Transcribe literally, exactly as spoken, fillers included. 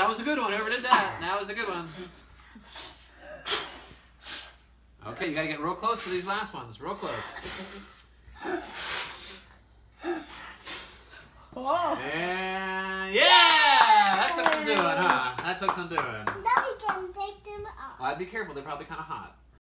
that was a good one. Whoever did that, that was a good one. Okay, you gotta get real close to these last ones. Real close. Oh. And yeah! That took some doing, huh? That took some doing. Now we can take them out. Well, I'd be careful. They're probably kind of hot.